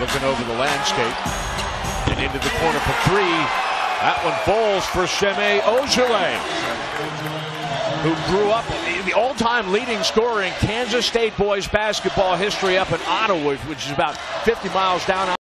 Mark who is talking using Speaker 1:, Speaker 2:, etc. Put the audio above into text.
Speaker 1: looking over the landscape and into the corner for three. That one falls for Ojeleye, who grew up the all-time leading scorer in Kansas State boys basketball history up in Ottawa, which is about 50 miles down